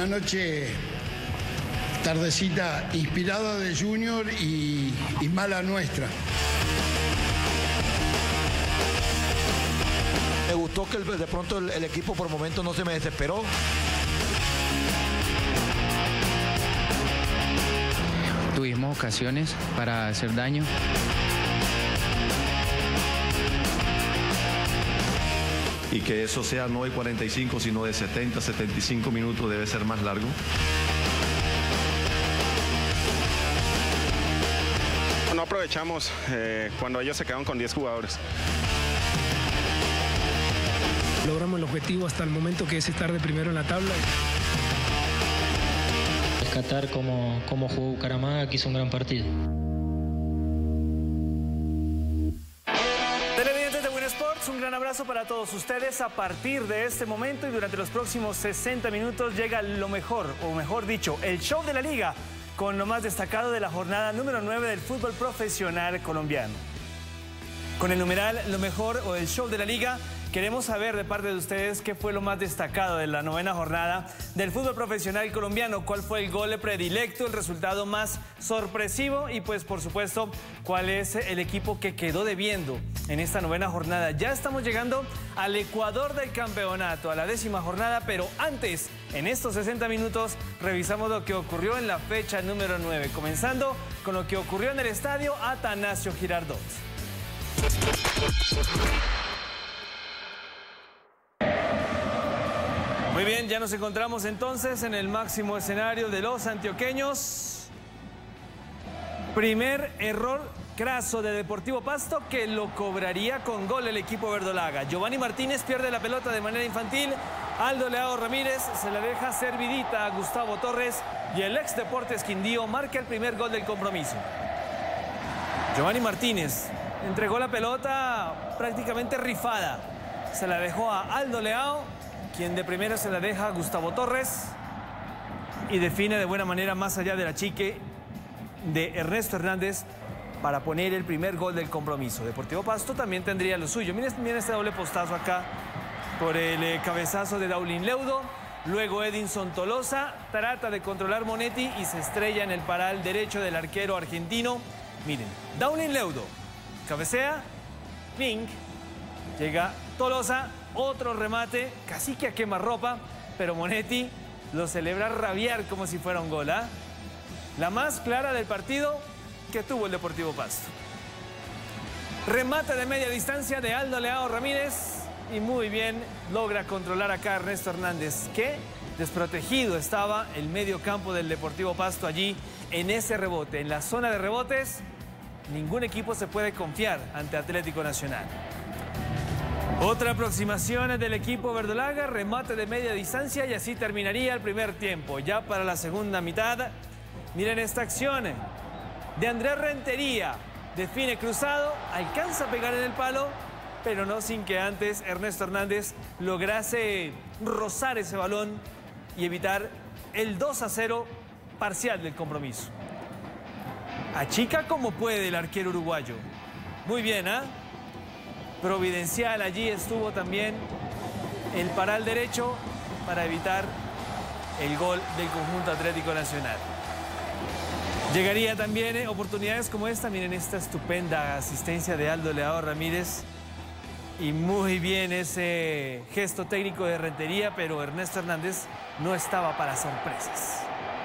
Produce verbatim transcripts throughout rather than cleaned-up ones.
una noche tardecita inspirada de Junior y, y mala nuestra. Me gustó que el, de pronto el, el equipo por momentos no se me desesperó. Tuvimos ocasiones para hacer daño. Y que eso sea no de cuarenta y cinco, sino de setenta, setenta y cinco minutos, debe ser más largo. No aprovechamos eh, cuando ellos se quedaron con diez jugadores. Logramos el objetivo hasta el momento, que es estar de primero en la tabla. Rescatar cómo, cómo jugó Bucaramanga, que hizo un gran partido. Televidentes de Win Sports, un gran abrazo para todos ustedes. A partir de este momento y durante los próximos sesenta minutos llega lo mejor, o mejor dicho, el show de la liga, con lo más destacado de la jornada número nueve del fútbol profesional colombiano. Con el numeral lo mejor o el show de la liga, queremos saber de parte de ustedes qué fue lo más destacado de la novena jornada del fútbol profesional colombiano, cuál fue el gol predilecto, el resultado más sorpresivo y pues por supuesto cuál es el equipo que quedó debiendo en esta novena jornada. Ya estamos llegando al ecuador del campeonato, a la décima jornada, pero antes, en estos sesenta minutos, revisamos lo que ocurrió en la fecha número nueve, comenzando con lo que ocurrió en el estadio Atanasio Girardot. Muy bien, ya nos encontramos entonces en el máximo escenario de los antioqueños. Primer error craso de Deportivo Pasto, que lo cobraría con gol el equipo verdolaga. Giovanni Martínez pierde la pelota de manera infantil. Aldo Leao Ramírez se la deja servidita a Gustavo Torres y el ex Deportes Quindío marca el primer gol del compromiso. Giovanni Martínez entregó la pelota prácticamente rifada. Se la dejó a Aldo Leao, quien de primera se la deja a Gustavo Torres y define de buena manera más allá de la chique de Ernesto Hernández para poner el primer gol del compromiso. Deportivo Pasto también tendría lo suyo. Miren, miren este doble postazo acá por el eh, cabezazo de Daulín Leudo. Luego Edinson Tolosa trata de controlar Monetti y se estrella en el paral derecho del arquero argentino. Miren, Daulín Leudo cabecea, ping, llega Tolosa, otro remate, casi que a quemarropa, pero Monetti lo celebra rabiar como si fuera un gol, ¿eh? La más clara del partido que tuvo el Deportivo Pasto. Remate de media distancia de Aldo Leao Ramírez y muy bien logra controlar acá Ernesto Hernández, que desprotegido estaba el medio campo del Deportivo Pasto allí en ese rebote. En la zona de rebotes, ningún equipo se puede confiar ante Atlético Nacional. Otra aproximación del equipo verdolaga, remate de media distancia y así terminaría el primer tiempo. Ya para la segunda mitad, miren esta acción de Andrés Rentería. Define cruzado, alcanza a pegar en el palo, pero no sin que antes Ernesto Hernández lograse rozar ese balón y evitar el dos a cero parcial del compromiso. Achica como puede el arquero uruguayo. Muy bien, ¿ah? ¿eh? Providencial allí estuvo también el paral derecho para evitar el gol del conjunto Atlético Nacional. Llegaría también eh, oportunidades como esta. Miren esta estupenda asistencia de Aldo Leao Ramírez. Y muy bien ese gesto técnico de Rentería, pero Ernesto Hernández no estaba para sorpresas.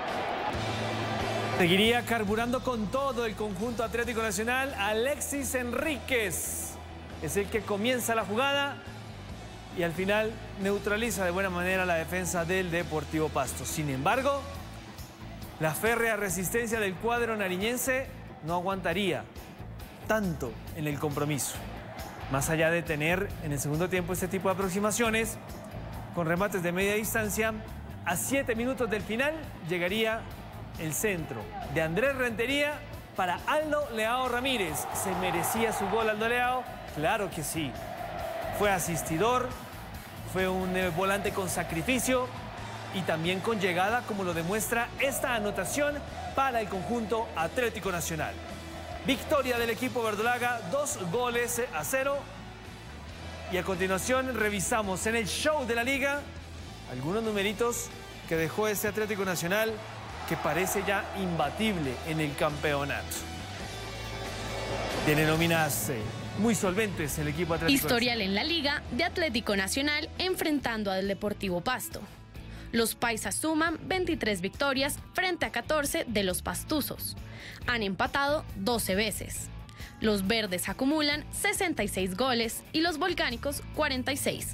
Seguiría carburando con todo el conjunto Atlético Nacional. Alexis Enríquez es el que comienza la jugada y al final neutraliza de buena manera la defensa del Deportivo Pasto. Sin embargo, la férrea resistencia del cuadro nariñense no aguantaría tanto en el compromiso. Más allá de tener en el segundo tiempo este tipo de aproximaciones, con remates de media distancia, a siete minutos del final llegaría el centro de Andrés Rentería para Aldo Leao Ramírez. ¿Se merecía su gol Aldo Leao? Claro que sí. Fue asistidor, fue un eh, volante con sacrificio y también con llegada, como lo demuestra esta anotación para el conjunto Atlético Nacional. Victoria del equipo verdolaga, dos goles a cero. Y a continuación revisamos en el show de la liga algunos numeritos que dejó este Atlético Nacional que parece ya imbatible en el campeonato. Tiene nóminas eh, muy solventes el equipo Atlético Historial Nacional. en la Liga de Atlético Nacional enfrentando al Deportivo Pasto. Los paisas suman veintitrés victorias frente a catorce de los pastuzos. Han empatado doce veces. Los verdes acumulan sesenta y seis goles y los volcánicos cuarenta y seis.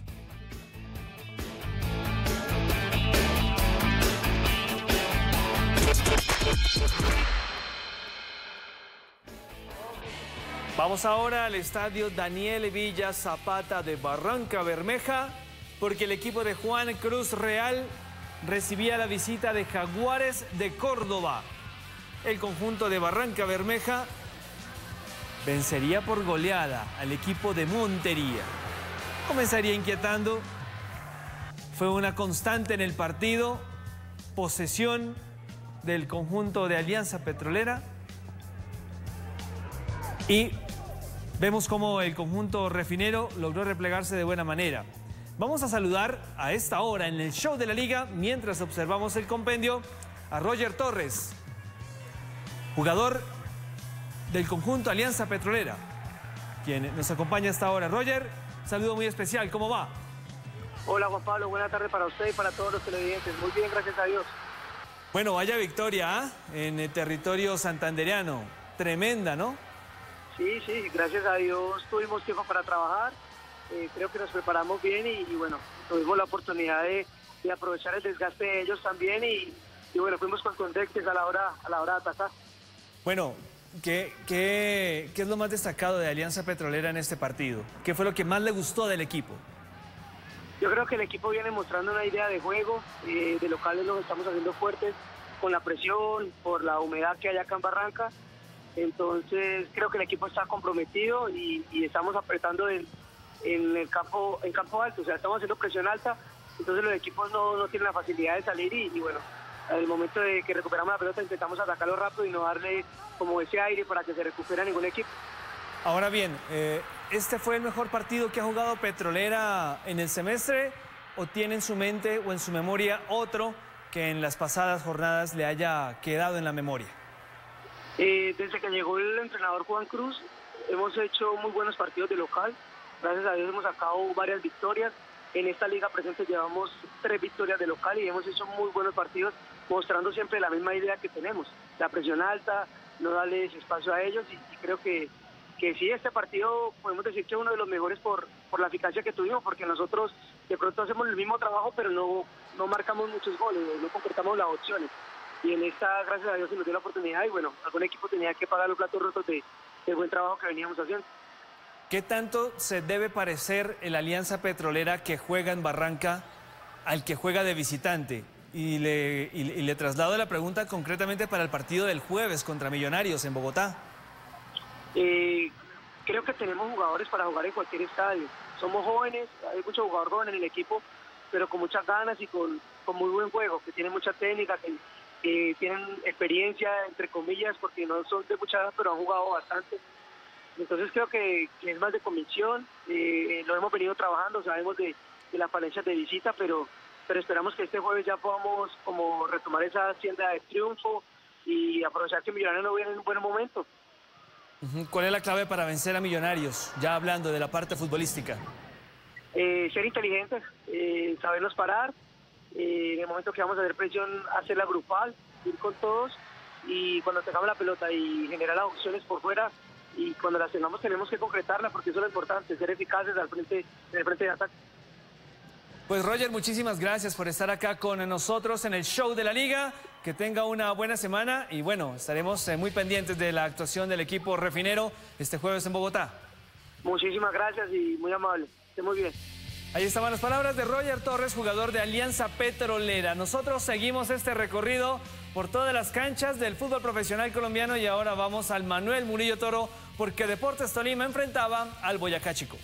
Vamos ahora al estadio Daniel Villa Zapata de Barranca Bermeja, porque el equipo de Juan Cruz Real recibía la visita de Jaguares de Córdoba. El conjunto de Barranca Bermeja vencería por goleada al equipo de Montería. Comenzaría inquietando. Fue una constante en el partido. Posesión del conjunto de Alianza Petrolera. Y vemos cómo el conjunto refinero logró replegarse de buena manera. Vamos a saludar a esta hora en el show de la Liga, mientras observamos el compendio, a Roger Torres, jugador del conjunto Alianza Petrolera, quien nos acompaña a esta hora. Roger, saludo muy especial, ¿cómo va? Hola Juan Pablo, buena tarde para usted y para todos los televidentes. Muy bien, gracias a Dios. Bueno, vaya victoria ¿eh? en el territorio santandereano, tremenda, ¿no? Sí, sí, gracias a Dios tuvimos tiempo para trabajar, eh, creo que nos preparamos bien y, y bueno, tuvimos la oportunidad de, de aprovechar el desgaste de ellos también y, y bueno, fuimos contundentes a la hora, a la hora de atacar. Bueno, ¿qué, qué, ¿qué es lo más destacado de Alianza Petrolera en este partido? ¿Qué fue lo que más le gustó del equipo? Yo creo que el equipo viene mostrando una idea de juego, eh, de locales nos estamos haciendo fuertes con la presión, por la humedad que hay acá en Barranca. Entonces creo que el equipo está comprometido y, y estamos apretando en, en el campo en campo alto, o sea, estamos haciendo presión alta, entonces los equipos no, no tienen la facilidad de salir y, y bueno, en el momento de que recuperamos la pelota intentamos atacarlo rápido y no darle como ese aire para que se recupere ningún equipo. Ahora bien, eh, ¿este fue el mejor partido que ha jugado Petrolera en el semestre o tiene en su mente o en su memoria otro que en las pasadas jornadas le haya quedado en la memoria? Eh, desde que llegó el entrenador Juan Cruz, hemos hecho muy buenos partidos de local. Gracias a Dios hemos sacado varias victorias. En esta liga presente llevamos tres victorias de local y hemos hecho muy buenos partidos, mostrando siempre la misma idea que tenemos. La presión alta, no darles espacio a ellos y, y creo que, que sí, este partido podemos decir que es uno de los mejores por, por la eficacia que tuvimos, porque nosotros de pronto hacemos el mismo trabajo, pero no, no marcamos muchos goles, no concretamos las opciones. Y en esta, gracias a Dios, se nos dio la oportunidad y bueno, algún equipo tenía que pagar los platos rotos de, del buen trabajo que veníamos haciendo. ¿Qué tanto se debe parecer el Alianza Petrolera que juega en Barranca al que juega de visitante? Y le, y, y le traslado la pregunta concretamente para el partido del jueves contra Millonarios en Bogotá. Eh, creo que tenemos jugadores para jugar en cualquier estadio. Somos jóvenes, hay muchos jugadores jóvenes en el equipo, pero con muchas ganas y con, con muy buen juego, que tienen mucha técnica, que que tienen experiencia, entre comillas, porque no son de mucha edad, pero han jugado bastante. Entonces creo que, que es más de convicción, eh, lo hemos venido trabajando, sabemos de, de las falencias de visita, pero, pero esperamos que este jueves ya podamos como retomar esa hacienda de triunfo y aprovechar que Millonarios no viene en un buen momento. ¿Cuál es la clave para vencer a Millonarios, ya hablando de la parte futbolística? Eh, ser inteligentes, eh, saberlos parar. Eh, en el momento que vamos a hacer presión, hacerla grupal, ir con todos y cuando tengamos la pelota y generar las opciones por fuera y cuando las tengamos tenemos que concretarla porque eso es lo importante, ser eficaces al frente, en el frente de ataque. Pues Roger, muchísimas gracias por estar acá con nosotros en el show de la Liga, que tenga una buena semana y bueno, estaremos muy pendientes de la actuación del equipo refinero este jueves en Bogotá. Muchísimas gracias y muy amable, esté muy bien. Ahí estaban las palabras de Roger Torres, jugador de Alianza Petrolera. Nosotros seguimos este recorrido por todas las canchas del fútbol profesional colombiano y ahora vamos al Manuel Murillo Toro porque Deportes Tolima enfrentaba al Boyacá Chico.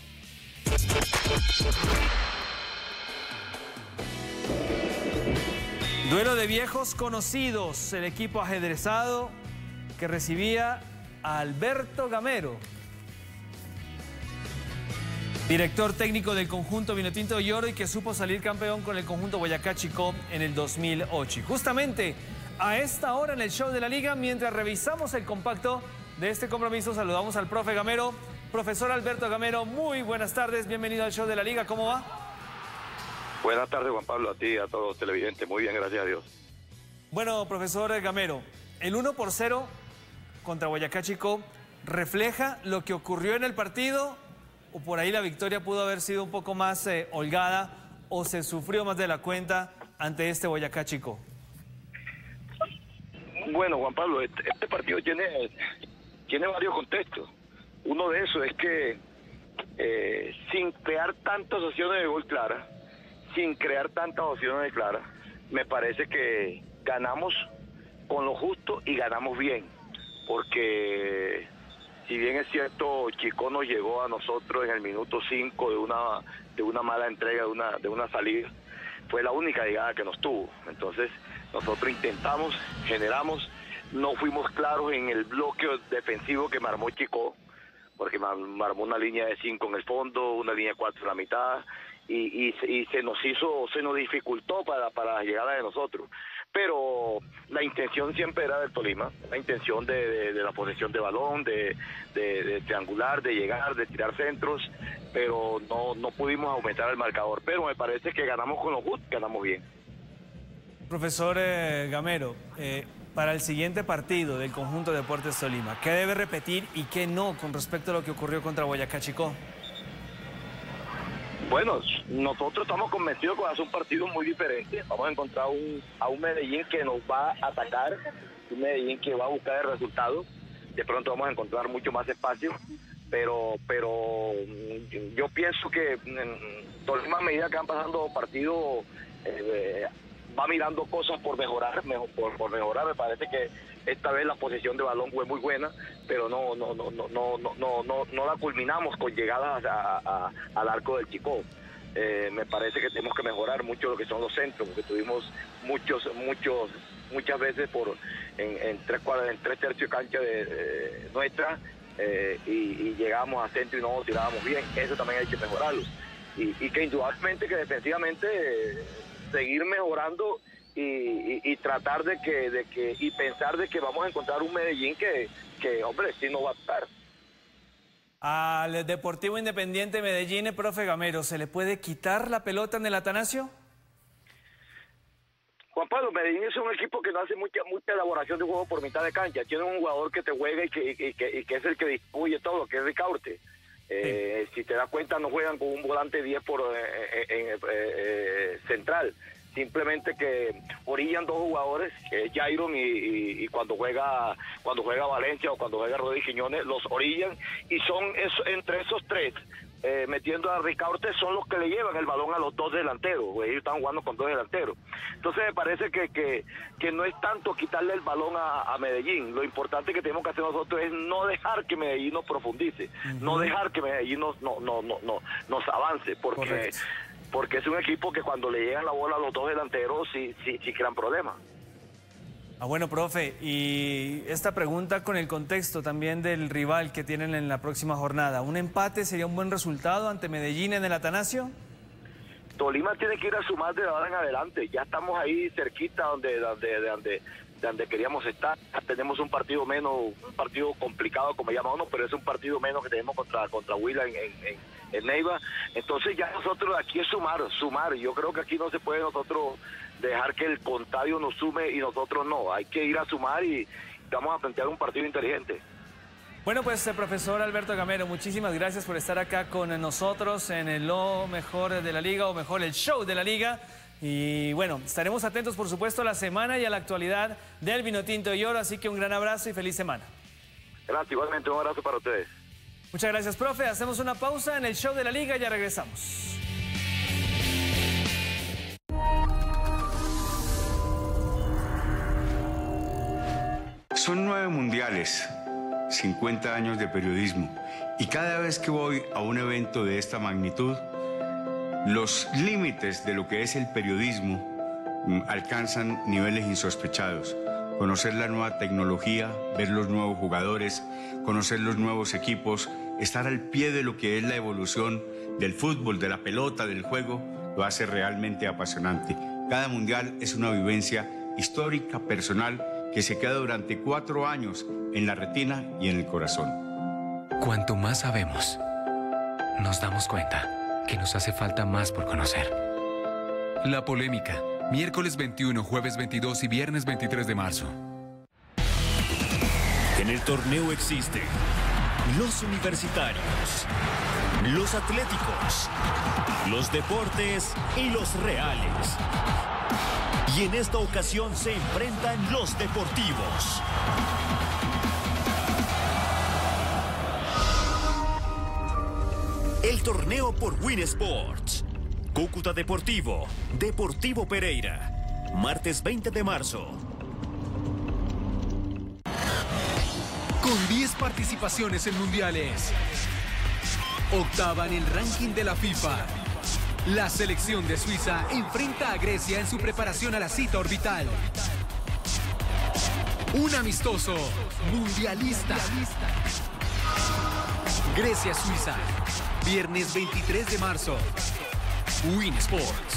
Duelo de viejos conocidos, el equipo ajedrezado que recibía a Alberto Gamero. Director técnico del conjunto Vinotinto y Oro y que supo salir campeón con el conjunto Boyacá Chicó en el dos mil ocho. Y justamente a esta hora en el show de la Liga, mientras revisamos el compacto de este compromiso, saludamos al profe Gamero. Profesor Alberto Gamero, muy buenas tardes, bienvenido al show de la Liga, ¿cómo va? Buenas tardes, Juan Pablo, a ti y a todos los televidentes, muy bien, gracias a Dios. Bueno, profesor Gamero, el uno por cero contra Boyacá Chicó, ¿refleja lo que ocurrió en el partido o por ahí la victoria pudo haber sido un poco más eh, holgada o se sufrió más de la cuenta ante este Boyacá Chicó? Bueno, Juan Pablo, este, este partido tiene, tiene varios contextos. Uno de esos es que eh, sin crear tantas opciones de gol claras, sin crear tantas opciones de claras, me parece que ganamos con lo justo y ganamos bien, porque si bien es cierto, Chicó nos llegó a nosotros en el minuto cinco de una de una mala entrega, de una de una salida, fue la única llegada que nos tuvo. Entonces nosotros intentamos, generamos, no fuimos claros en el bloqueo defensivo que me armó Chicó, porque me armó una línea de cinco en el fondo, una línea de cuatro en la mitad, y, y, y se nos hizo, se nos dificultó para, para la llegada de nosotros. Pero la intención siempre era del Tolima, la intención de, de, de la posesión de balón, de, de, de triangular, de llegar, de tirar centros, pero no, no pudimos aumentar el marcador. Pero me parece que ganamos con lo justo, ganamos bien. Profesor eh, Gamero, eh, para el siguiente partido del conjunto de Deportes Tolima, ¿qué debe repetir y qué no con respecto a lo que ocurrió contra Boyacá Chicó? Bueno, nosotros estamos convencidos que va a ser un partido muy diferente. Vamos a encontrar un, a un Medellín que nos va a atacar, un Medellín que va a buscar el resultado. De pronto vamos a encontrar mucho más espacio, pero pero yo pienso que en Tolima, a medida que van pasando partidos, eh, va mirando cosas por mejorar, mejor, por, por mejorar. Me parece que esta vez la posición de balón fue muy buena, pero no no no no no no no no, no la culminamos con llegadas a, a, al arco del Chicó. Eh, me parece que tenemos que mejorar mucho lo que son los centros, porque tuvimos muchos muchos muchas veces por en, en tres cuadras, en tres tercios de cancha de, de nuestra eh, y, y llegamos a centro y no tirábamos bien. Eso también hay que mejorarlo, y, y que indudablemente que defensivamente eh, seguir mejorando y, y, y tratar de que de que y pensar de que vamos a encontrar un Medellín que, que hombre, sí no va a estar. Al Deportivo Independiente Medellín, el profe Gamero, ¿se le puede quitar la pelota en el Atanasio? Juan Pablo, Medellín es un equipo que no hace mucha mucha elaboración de juego por mitad de cancha. Tiene un jugador que te juega y que, y que, y que es el que distribuye todo, que es Ricaurte. Eh, sí. Si te das cuenta, no juegan con un volante diez por eh, eh, eh, central. Simplemente que orillan dos jugadores, que es Jairon y, y, y cuando juega cuando juega Valencia o cuando juega Rodríguez Quiñones, los orillan, y son eso, entre esos tres, eh, metiendo a Ricaurte, son los que le llevan el balón a los dos delanteros. Ellos están jugando con dos delanteros. Entonces me parece que, que, que no es tanto quitarle el balón a, a Medellín. Lo importante que tenemos que hacer nosotros es no dejar que Medellín nos profundice, uh-huh. no dejar que Medellín nos, no, no, no, no, nos avance, porque... Correcto. Porque es un equipo que cuando le llegan la bola a los dos delanteros sí, sí, sí crean problemas. Ah, bueno, profe, y esta pregunta con el contexto también del rival que tienen en la próxima jornada. ¿Un empate sería un buen resultado ante Medellín en el Atanasio? Tolima tiene que ir a sumar de ahora en adelante. Ya estamos ahí cerquita donde, donde, de donde, de donde queríamos estar. Tenemos un partido menos, un partido complicado como llama uno, pero es un partido menos que tenemos contra, contra Huila en, en, en, en Neiva. Entonces ya nosotros aquí es sumar, sumar. Yo creo que aquí no se puede nosotros dejar que el contrario nos sume y nosotros no. Hay que ir a sumar y vamos a plantear un partido inteligente. Bueno, pues el profesor Alberto Gamero, muchísimas gracias por estar acá con nosotros en el Lo Mejor de la Liga, o mejor el show de la Liga. Y bueno, estaremos atentos por supuesto a la semana y a la actualidad del Vinotinto y Oro, así que un gran abrazo y feliz semana. Gracias, igualmente un abrazo para ustedes. Muchas gracias, profe. Hacemos una pausa en el show de la Liga y ya regresamos. Son nueve mundiales, cincuenta años de periodismo, y cada vez que voy a un evento de esta magnitud, los límites de lo que es el periodismo mm, alcanzan niveles insospechados. Conocer la nueva tecnología, ver los nuevos jugadores, conocer los nuevos equipos, estar al pie de lo que es la evolución del fútbol, de la pelota, del juego, lo hace realmente apasionante. Cada mundial es una vivencia histórica, personal, que se queda durante cuatro años en la retina y en el corazón. Cuanto más sabemos, nos damos cuenta que nos hace falta más por conocer. La polémica, miércoles veintiuno, jueves veintidós y viernes veintitrés de marzo. En el torneo existen los universitarios, los atléticos, los deportes y los reales. Y en esta ocasión se enfrentan los deportivos. El torneo por Win Sports. Cúcuta Deportivo, Deportivo Pereira. Martes veinte de marzo. Con diez participaciones en mundiales. Octava en el ranking de la FIFA. La selección de Suiza enfrenta a Grecia en su preparación a la cita orbital. Un amistoso mundialista. Grecia-Suiza. Viernes veintitrés de marzo. Win Sports.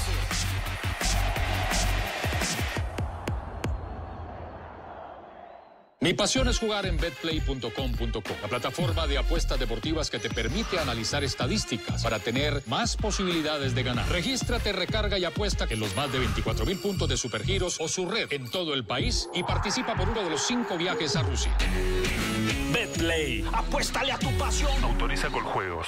Mi pasión es jugar en betplay punto com punto co, la plataforma de apuestas deportivas que te permite analizar estadísticas para tener más posibilidades de ganar. Regístrate, recarga y apuesta en los más de veinticuatro mil puntos de Supergiros o su red en todo el país y participa por uno de los cinco viajes a Rusia. Betplay, apuéstale a tu pasión. Autoriza con juegos.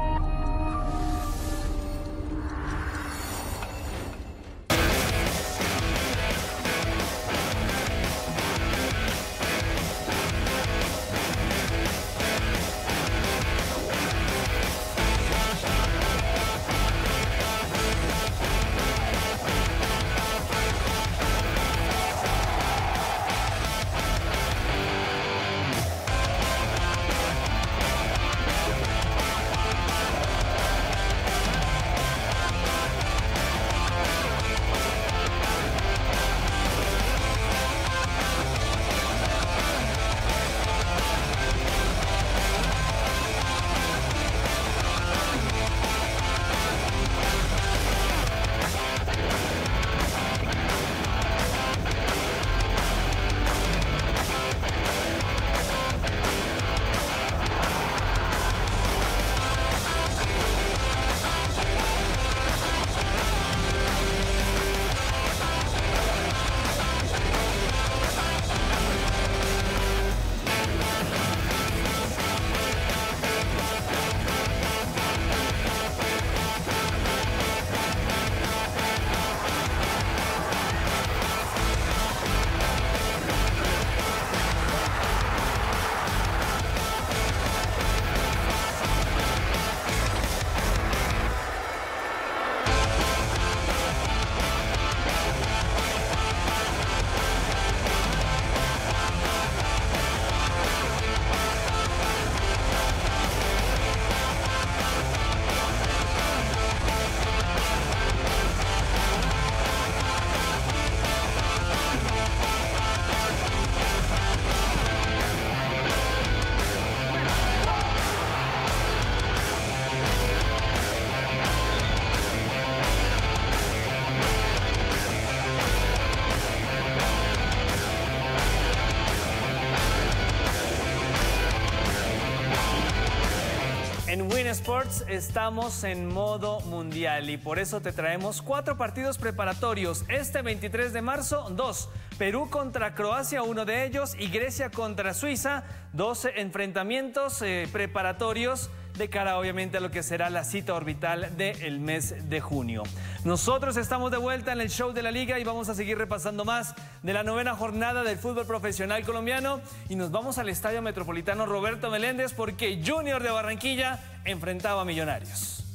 En Win Sports estamos en modo mundial y por eso te traemos cuatro partidos preparatorios. Este veintitrés de marzo, dos. Perú contra Croacia, uno de ellos, y Grecia contra Suiza. doce enfrentamientos eh, preparatorios de cara obviamente a lo que será la cita orbital del mes de junio. Nosotros estamos de vuelta en el show de la Liga y vamos a seguir repasando más de la novena jornada del fútbol profesional colombiano y nos vamos al Estadio Metropolitano Roberto Meléndez porque Junior de Barranquilla enfrentaba a Millonarios.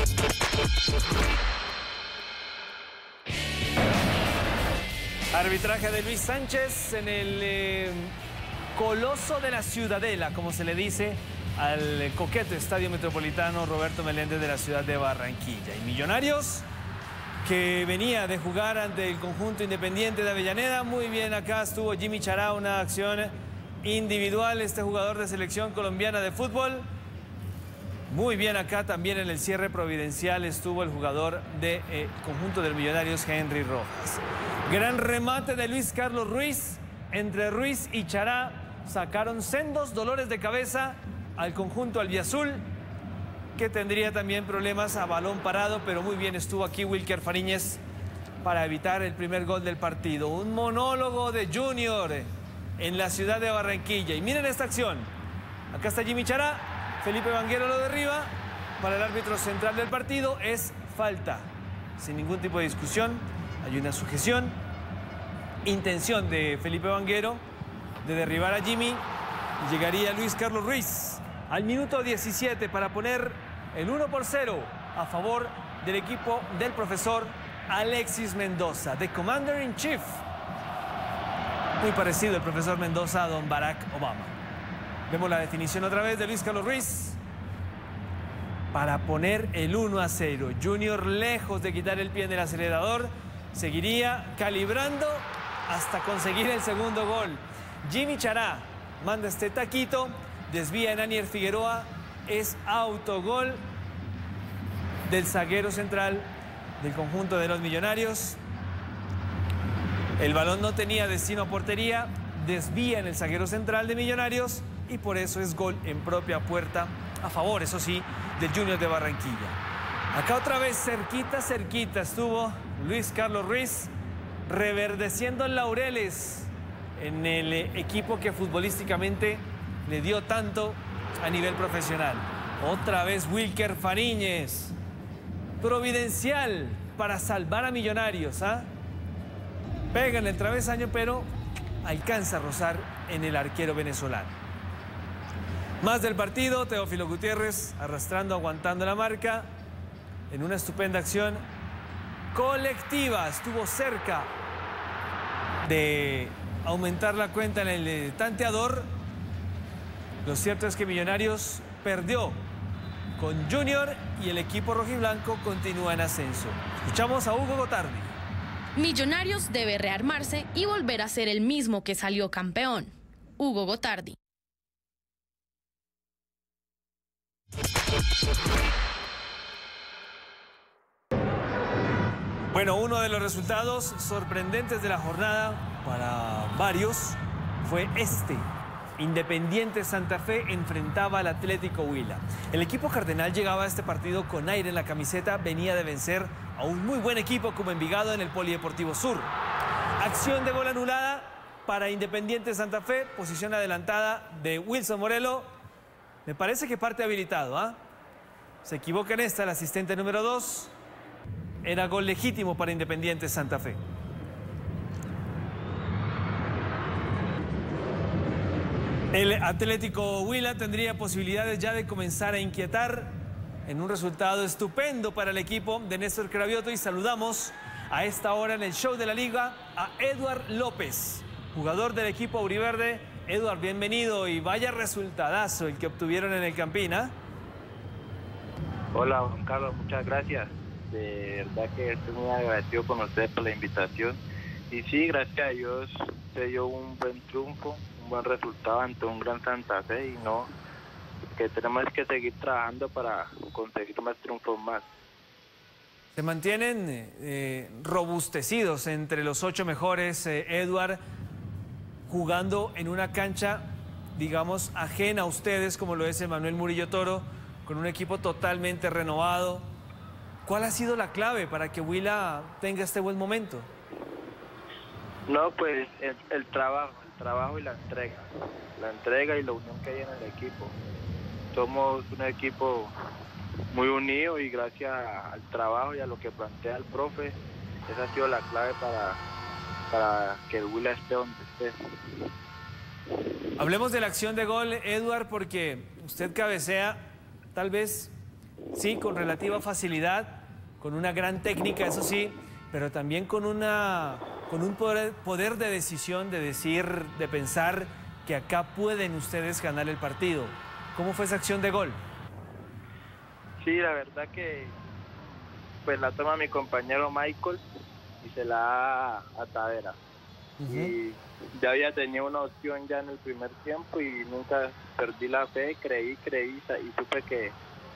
Arbitraje de Luis Sánchez en el eh, Coloso de la Ciudadela, como se le dice al coqueto Estadio Metropolitano Roberto Meléndez de la ciudad de Barranquilla. Y Millonarios, que venía de jugar ante el conjunto Independiente de Avellaneda. Muy bien, acá estuvo Jimmy Chará, una acción individual, este jugador de selección colombiana de fútbol. Muy bien acá también en el cierre providencial estuvo el jugador del de, eh, conjunto de Millonarios, Henry Rojas. Gran remate de Luis Carlos Ruiz. Entre Ruiz y Chará sacaron sendos dolores de cabeza al conjunto albiazul, que tendría también problemas a balón parado, pero muy bien estuvo aquí Wilker Fariñez para evitar el primer gol del partido. Un monólogo de Junior en la ciudad de Barranquilla. Y miren esta acción. Acá está Jimmy Chará. Felipe Vanguero lo derriba. Para el árbitro central del partido es falta. Sin ningún tipo de discusión. Hay una sujeción. Intención de Felipe Vanguero de derribar a Jimmy. Y llegaría Luis Carlos Ruiz al minuto diecisiete para poner el uno por cero a favor del equipo del profesor Alexis Mendoza, the Commander in Chief. Muy parecido el profesor Mendoza a don Barack Obama. Vemos la definición otra vez de Luis Carlos Ruiz para poner el uno a cero. Junior, lejos de quitar el pie en el acelerador, seguiría calibrando hasta conseguir el segundo gol. Jimmy Chará manda este taquito, desvía en Anier Figueroa, es autogol del zaguero central del conjunto de los Millonarios. El balón no tenía destino a portería, desvía en el zaguero central de Millonarios y por eso es gol en propia puerta, a favor, eso sí, del Junior de Barranquilla. Acá otra vez cerquita, cerquita estuvo Luis Carlos Ruiz, reverdeciendo laureles en el equipo que futbolísticamente le dio tanto a nivel profesional. Otra vez Wilker Fariñez, providencial para salvar a Millonarios, ¿ah? Pega en el travesaño, pero alcanza a rozar en el arquero venezolano. Más del partido, Teófilo Gutiérrez arrastrando, aguantando la marca en una estupenda acción colectiva. Estuvo cerca de aumentar la cuenta en el tanteador. Lo cierto es que Millonarios perdió con Junior y el equipo rojiblanco continúa en ascenso. Escuchamos a Hugo Gotardi. Millonarios debe rearmarse y volver a ser el mismo que salió campeón. Hugo Gotardi. Bueno, uno de los resultados sorprendentes de la jornada para varios fue este. Independiente Santa Fe enfrentaba al Atlético Huila. El equipo cardenal llegaba a este partido con aire en la camiseta, venía de vencer a un muy buen equipo como Envigado en el Polideportivo Sur. Acción de gol anulada para Independiente Santa Fe, posición adelantada de Wilson Morelo. Me parece que parte habilitado, ¿ah? Se equivoca en esta el asistente número dos. Era gol legítimo para Independiente Santa Fe. El Atlético Huila tendría posibilidades ya de comenzar a inquietar en un resultado estupendo para el equipo de Néstor Cravioto. Y saludamos a esta hora en el show de la Liga a Eduard López, jugador del equipo auriverde. Eduard, bienvenido y vaya resultadazo el que obtuvieron en el Campina. Hola, Juan Carlos, muchas gracias. De verdad que estoy muy agradecido con ustedes por la invitación. Y sí, gracias a Dios se dio un buen triunfo, un buen resultado ante un gran Santa Fe y no, que tenemos que seguir trabajando para conseguir más triunfos más. Se mantienen eh, robustecidos entre los ocho mejores, eh, Eduard, jugando en una cancha, digamos, ajena a ustedes, como lo es Emanuel Murillo Toro, con un equipo totalmente renovado. ¿Cuál ha sido la clave para que Huila tenga este buen momento? No, pues el, el trabajo, el trabajo y la entrega. La entrega y la unión que hay en el equipo. Somos un equipo muy unido y gracias al trabajo y a lo que plantea el profe, esa ha sido la clave para, para que el Huila esté donde esté. Hablemos de la acción de gol, Eduard, porque usted cabecea, tal vez, sí, con relativa facilidad, con una gran técnica, eso sí, pero también con, una, con un poder, poder de decisión, de decir, de pensar que acá pueden ustedes ganar el partido. ¿Cómo fue esa acción de gol? Sí, la verdad que pues la toma mi compañero Michael y se la da a Tavera. Uh-huh. Y ya había tenido una opción ya en el primer tiempo y nunca perdí la fe, creí, creí y supe que,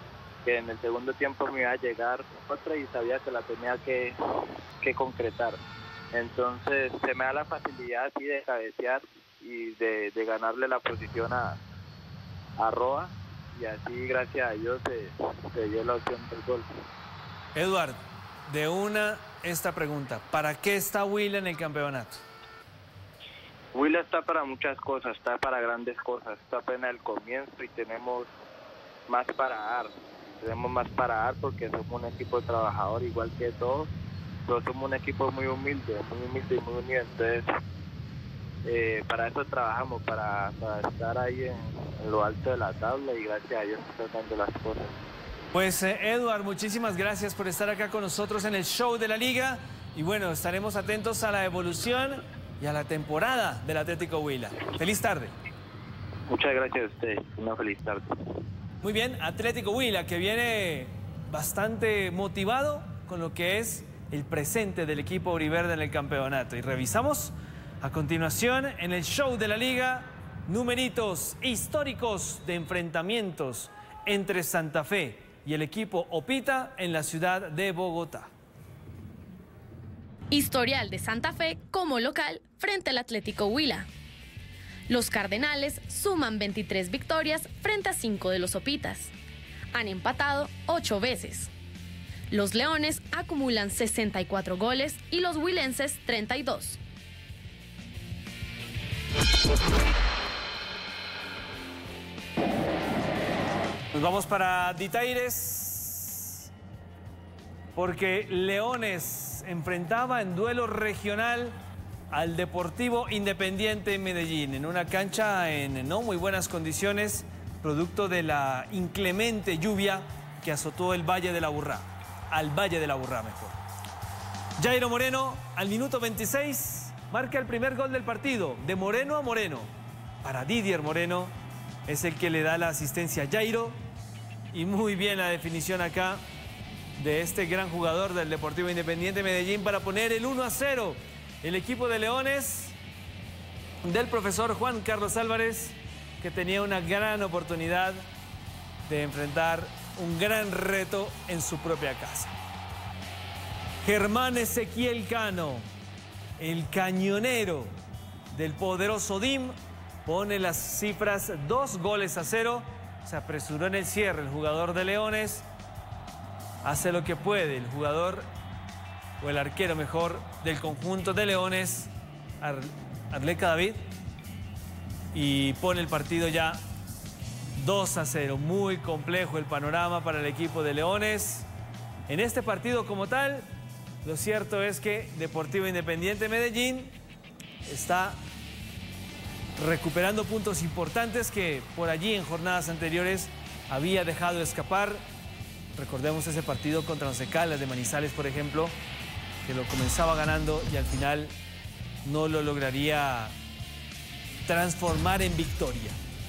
que en el segundo tiempo me iba a llegar otra y sabía que la tenía que, que concretar. Entonces se me da la facilidad así de cabecear y de, de ganarle la posición a, a Roa, y así gracias a Dios se, se dio la opción del gol. Eduard, de una esta pregunta, ¿para qué está Huila en el campeonato? Huila está para muchas cosas, está para grandes cosas, está apenas el comienzo y tenemos más para dar, tenemos más para dar porque somos un equipo trabajador igual que todos, pero somos un equipo muy humilde, muy humilde y muy unido, entonces eh, para eso trabajamos, para, para estar ahí en, en lo alto de la tabla y gracias a Dios están dando las cosas. Pues eh, Eduard, muchísimas gracias por estar acá con nosotros en el show de la Liga y bueno, estaremos atentos a la evolución y a la temporada del Atlético Huila. Feliz tarde. Muchas gracias a ustedes, una feliz tarde. Muy bien, Atlético Huila que viene bastante motivado con lo que es el presente del equipo auriverde en el campeonato. Y revisamos a continuación en el show de la Liga numeritos históricos de enfrentamientos entre Santa Fe y el equipo Opita en la ciudad de Bogotá. Historial de Santa Fe como local frente al Atlético Huila. Los Cardenales suman veintitrés victorias frente a cinco de los Opitas. Han empatado ocho veces. Los Leones acumulan sesenta y cuatro goles y los huilenses treinta y dos. Nos vamos para Ditaires porque Leones enfrentaba en duelo regional al Deportivo Independiente Medellín en una cancha en no muy buenas condiciones, producto de la inclemente lluvia que azotó el Valle de la Aburrá, al Valle de la Aburrá mejor. Jairo Moreno al minuto veintiséis marca el primer gol del partido, de Moreno a Moreno. Para Didier Moreno es el que le da la asistencia a Jairo y muy bien la definición acá de este gran jugador del Deportivo Independiente Medellín para poner el uno a cero. El equipo de Leones del profesor Juan Carlos Álvarez, que tenía una gran oportunidad de enfrentar un gran reto en su propia casa. Germán Ezequiel Cano, el cañonero del poderoso D I M, pone las cifras dos goles a cero. Se apresuró en el cierre el jugador de Leones. Hace lo que puede el jugador, o el arquero mejor, del conjunto de Leones, Ar Arleca David, y pone el partido ya dos a cero. Muy complejo el panorama para el equipo de Leones. En este partido como tal, lo cierto es que Deportivo Independiente Medellín está recuperando puntos importantes que por allí en jornadas anteriores había dejado escapar. Recordemos ese partido contra Once Caldas de Manizales, por ejemplo, que lo comenzaba ganando y al final no lo lograría transformar en victoria.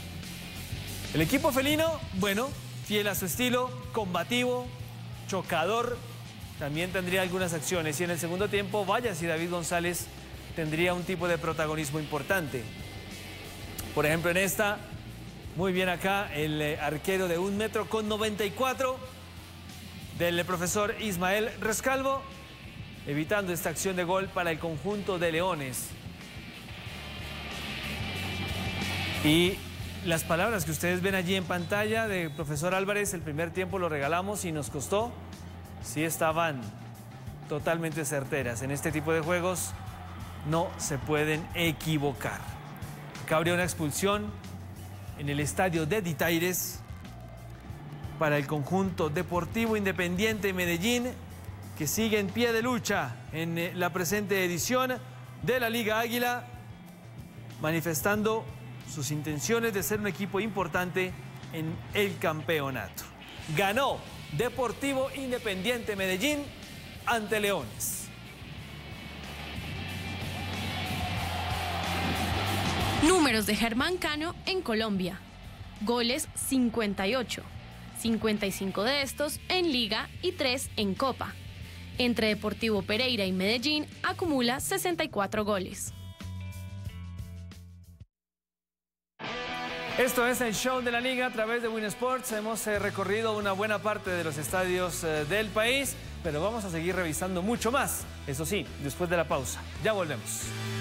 El equipo felino, bueno, fiel a su estilo, combativo, chocador, también tendría algunas acciones. Y en el segundo tiempo, vaya si David González tendría un tipo de protagonismo importante. Por ejemplo, en esta, muy bien acá, el eh, arquero de un metro con noventa y cuatro del profesor Ismael Rescalvo, evitando esta acción de gol para el conjunto de Leones. Y las palabras que ustedes ven allí en pantalla del profesor Álvarez, el primer tiempo lo regalamos y nos costó, sí estaban totalmente certeras. En este tipo de juegos no se pueden equivocar. Acá habría una expulsión en el estadio de Ditaires para el conjunto Deportivo Independiente Medellín, que sigue en pie de lucha en la presente edición de la Liga Águila, manifestando sus intenciones de ser un equipo importante en el campeonato. Ganó Deportivo Independiente Medellín ante Leones. Números de Germán Cano en Colombia. Goles cincuenta y ocho. cincuenta y cinco de estos en Liga y tres en Copa. Entre Deportivo Pereira y Medellín acumula sesenta y cuatro goles. Esto es el show de la Liga a través de Win Sports. Hemos eh, recorrido una buena parte de los estadios eh, del país, pero vamos a seguir revisando mucho más. Eso sí, después de la pausa. Ya volvemos.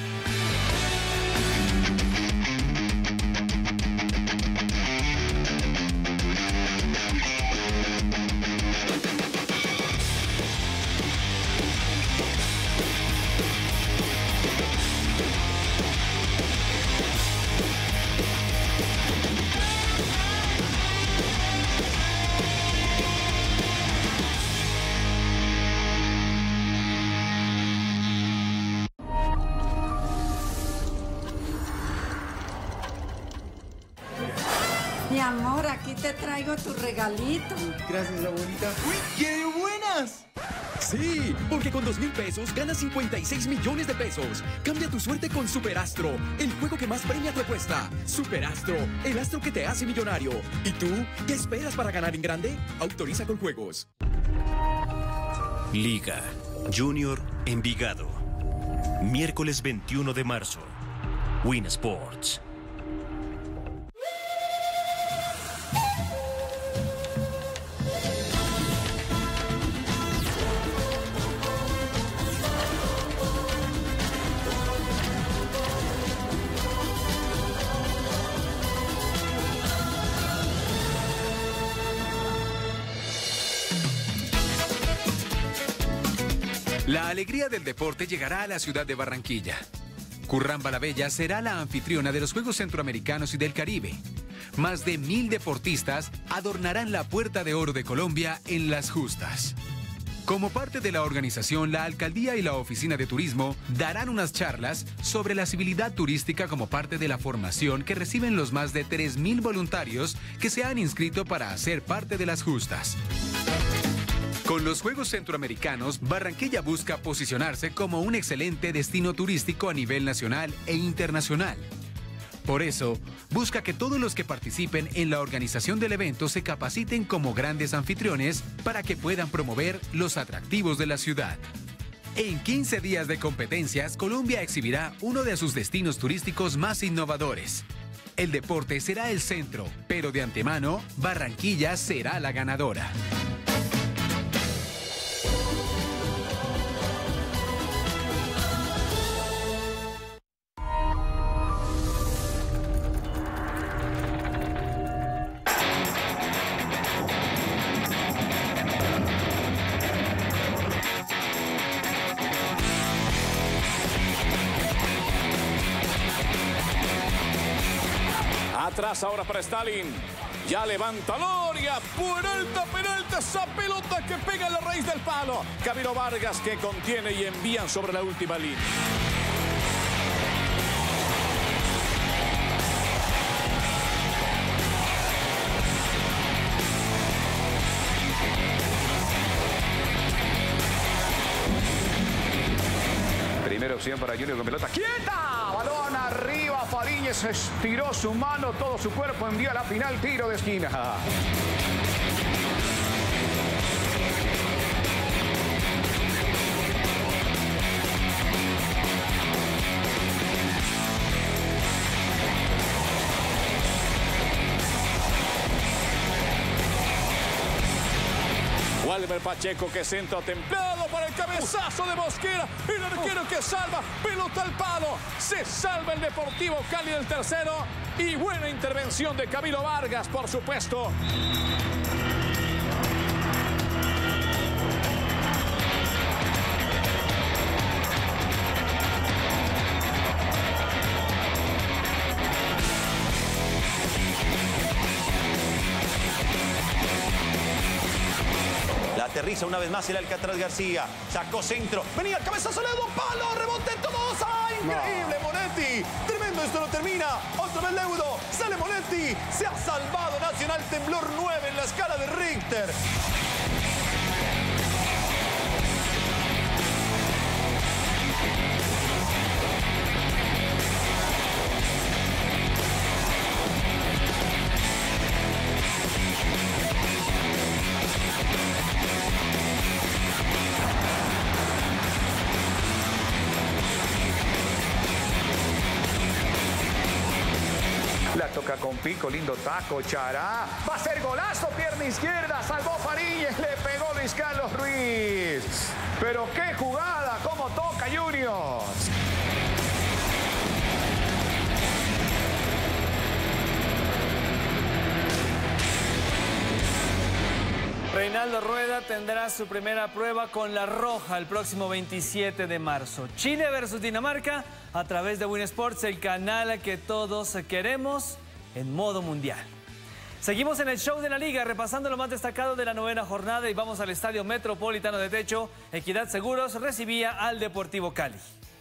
Mi amor, aquí te traigo tu regalito. Gracias, abuelita. ¡Uy, qué buenas! Sí, porque con dos mil pesos ganas cincuenta y seis millones de pesos. Cambia tu suerte con Superastro, el juego que más premia tu apuesta. Superastro, el astro que te hace millonario. ¿Y tú? ¿Qué esperas para ganar en grande? Autoriza con juegos. Liga Junior Envigado. Miércoles veintiuno de marzo. Win Sports. La alegría del deporte llegará a la ciudad de Barranquilla. Curramba la Bella será la anfitriona de los Juegos Centroamericanos y del Caribe. Más de mil deportistas adornarán la Puerta de Oro de Colombia en Las Justas. Como parte de la organización, la Alcaldía y la Oficina de Turismo darán unas charlas sobre la civilidad turística como parte de la formación que reciben los más de tres mil voluntarios que se han inscrito para hacer parte de Las Justas. Con los Juegos Centroamericanos, Barranquilla busca posicionarse como un excelente destino turístico a nivel nacional e internacional. Por eso, busca que todos los que participen en la organización del evento se capaciten como grandes anfitriones para que puedan promover los atractivos de la ciudad. En quince días de competencias, Colombia exhibirá uno de sus destinos turísticos más innovadores. El deporte será el centro, pero de antemano, Barranquilla será la ganadora. Atrás ahora para Stalin. Ya levanta Loria. Peralta, Peralta. Esa pelota que pega en la raíz del palo. Camilo Vargas que contiene y envían sobre la última línea. Primera opción para Junior con pelota quieta. Balón arriba. Fariñez estiró su mano, todo su cuerpo, envió a la final, tiro de esquina. Walmer Pacheco que centra templado para el cabezazo de Mosquera. El arquero que salva. Pelota al palo. Se salva el Deportivo Cali del tercero. Y buena intervención de Camilo Vargas, por supuesto. Aterriza una vez más el Alcatraz García. Sacó centro. Venía el cabezazo, le da un palo. Rebote todos. ¡Ay, increíble! No. Monetti. Tremendo, esto no termina. Otra vez Leudo. Sale Monetti. Se ha salvado Nacional. Temblor nueve en la escala de Richter. toca con pico, lindo taco, Chará. Va a ser golazo, pierna izquierda, salvó Fariñez, le pegó Luis Carlos Ruiz. Pero qué jugada, cómo toca Junior. Reinaldo Rueda tendrá su primera prueba con la roja el próximo veintisiete de marzo. Chile versus Dinamarca a través de Win Sports, el canal que todos queremos en modo mundial. Seguimos en el show de la Liga, repasando lo más destacado de la novena jornada y vamos al Estadio Metropolitano de Techo. Equidad Seguros recibía al Deportivo Cali.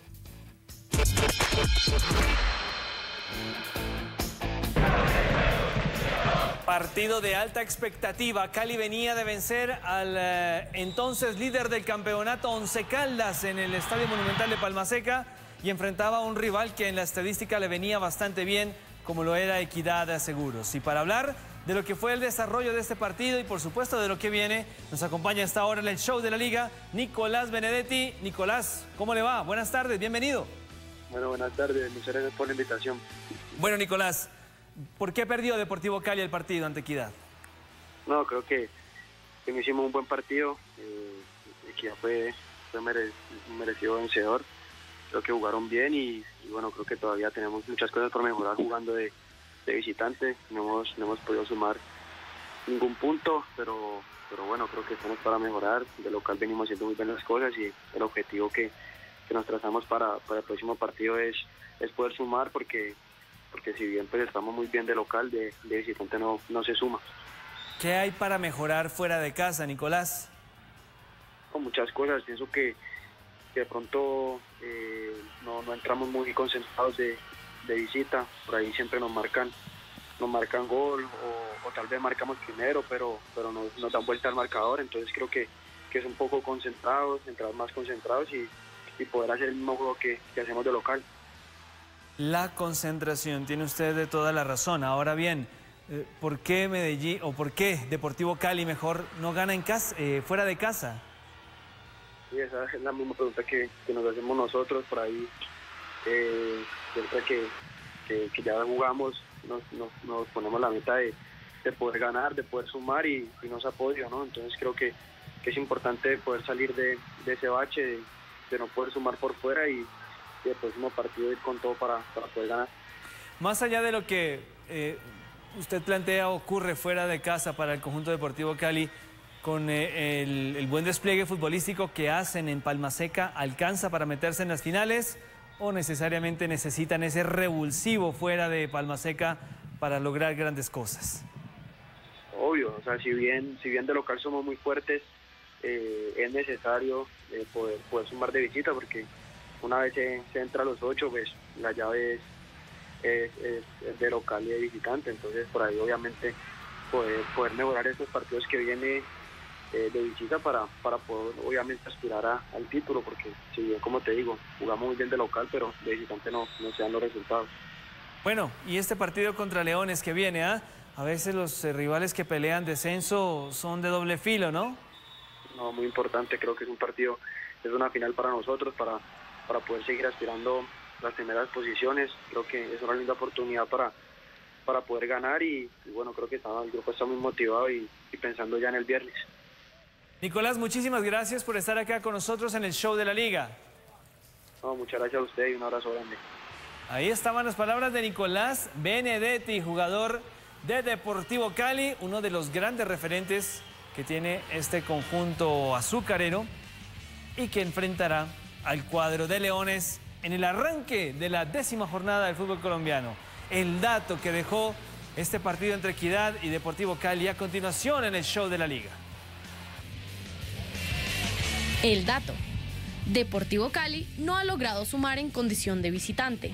Partido de alta expectativa. Cali venía de vencer al eh, entonces líder del campeonato Once Caldas en el Estadio Monumental de Palmaseca y enfrentaba a un rival que en la estadística le venía bastante bien, como lo era Equidad Seguros. Y para hablar de lo que fue el desarrollo de este partido y por supuesto de lo que viene, nos acompaña hasta ahora en el show de la Liga Nicolás Benedetti. Nicolás, ¿cómo le va? Buenas tardes, bienvenido. Bueno, buenas tardes, muchas gracias por la invitación. Bueno, Nicolás, ¿por qué perdió Deportivo Cali el partido ante Equidad? No, creo que, que hicimos un buen partido. Eh, Equidad fue, fue mere, un merecido vencedor. Creo que jugaron bien y, y bueno, creo que todavía tenemos muchas cosas por mejorar jugando de, de visitante. No hemos, no hemos podido sumar ningún punto, pero, pero bueno, creo que estamos para mejorar. De local venimos haciendo muy bien las cosas y el objetivo que, que nos trazamos para, para el próximo partido es, es poder sumar porque... porque si bien pues estamos muy bien de local, de, de visitante no, no se suma. ¿Qué hay para mejorar fuera de casa, Nicolás? Con muchas cosas, pienso que, que de pronto eh, no, no entramos muy concentrados de, de visita, por ahí siempre nos marcan nos marcan gol o, o tal vez marcamos primero, pero, pero nos, nos dan vuelta al marcador, entonces creo que, que es un poco concentrados, entrar más concentrados y, y poder hacer el mismo juego que, que hacemos de local. La concentración, tiene usted de toda la razón. Ahora bien, ¿por qué Medellín o por qué Deportivo Cali mejor no gana en casa, eh, fuera de casa? Sí, esa es la misma pregunta que, que nos hacemos nosotros por ahí. Eh, siempre que, que, que ya jugamos, nos, nos, nos ponemos la meta de, de poder ganar, de poder sumar y, y no se ha podido, ¿no? Entonces creo que, que es importante poder salir de, de ese bache, de, de no poder sumar por fuera y y el próximo partido ir con todo para, para poder ganar. Más allá de lo que eh, usted plantea ocurre fuera de casa para el conjunto Deportivo Cali, con eh, el, el buen despliegue futbolístico que hacen en Palmaseca, ¿alcanza para meterse en las finales o necesariamente necesitan ese revulsivo fuera de Palmaseca para lograr grandes cosas? Obvio, o sea, si bien, si bien de local somos muy fuertes, eh, es necesario eh, poder, poder sumar de visita porque una vez se, se entra a los ocho, pues la llave es, es, es, es de local y de visitante, entonces por ahí obviamente poder, poder mejorar estos partidos que viene eh, de visita para, para poder obviamente aspirar a, al título, porque si bien, como te digo, jugamos muy bien de local, pero de visitante no, no se dan los resultados. Bueno, y este partido contra Leones que viene, ¿ah? A veces los eh, rivales que pelean descenso son de doble filo, ¿no? No, muy importante, creo que es un partido, es una final para nosotros, para para poder seguir aspirando las primeras posiciones. Creo que es una linda oportunidad para, para poder ganar y, y bueno, creo que está, el grupo está muy motivado y, y pensando ya en el viernes. Nicolás, muchísimas gracias por estar acá con nosotros en el show de la Liga. No, muchas gracias a usted y un abrazo grande. Ahí estaban las palabras de Nicolás Benedetti, jugador de Deportivo Cali, uno de los grandes referentes que tiene este conjunto azucarero y que enfrentará al cuadro de Leones en el arranque de la décima jornada del fútbol colombiano. El dato que dejó este partido entre Equidad y Deportivo Cali a continuación en el show de la Liga. El dato. Deportivo Cali no ha logrado sumar en condición de visitante.